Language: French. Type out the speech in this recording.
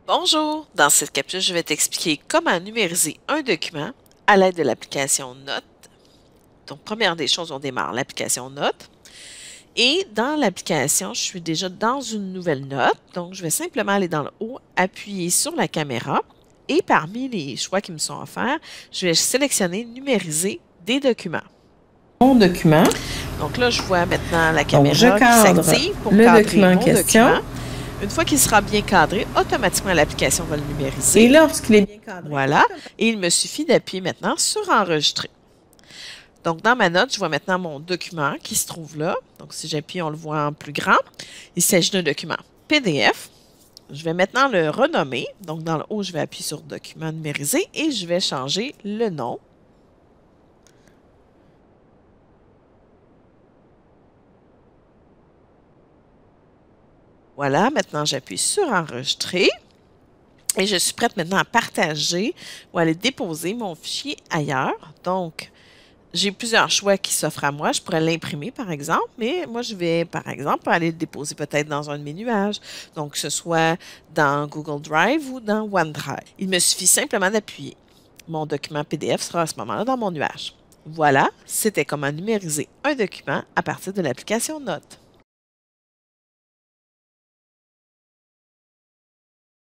Bonjour! Dans cette capsule, je vais t'expliquer comment numériser un document à l'aide de l'application Notes. Donc, première des choses, on démarre l'application Notes. Et dans l'application, je suis déjà dans une nouvelle note. Donc, je vais simplement aller dans le haut, appuyer sur la caméra. Et parmi les choix qui me sont offerts, je vais sélectionner Numériser des documents. Mon document. Donc là, je vois maintenant la Donc, caméra je qui cadre s'active pour le cadrer document en mon question. document. Une fois qu'il sera bien cadré, automatiquement l'application va le numériser. Et lorsqu'il est bien cadré. Voilà. Et il me suffit d'appuyer maintenant sur Enregistrer. Donc, dans ma note, je vois maintenant mon document qui se trouve là. Donc, si j'appuie, on le voit en plus grand. Il s'agit d'un document PDF. Je vais maintenant le renommer. Donc, dans le haut, je vais appuyer sur Document numérisé et je vais changer le nom. Voilà, maintenant j'appuie sur Enregistrer. Et je suis prête maintenant à partager ou à aller déposer mon fichier ailleurs. Donc, j'ai plusieurs choix qui s'offrent à moi. Je pourrais l'imprimer, par exemple, mais moi, je vais, par exemple, aller le déposer peut-être dans un de mes nuages. Donc, que ce soit dans Google Drive ou dans OneDrive. Il me suffit simplement d'appuyer. Mon document PDF sera à ce moment-là dans mon nuage. Voilà, c'était comment numériser un document à partir de l'application Notes.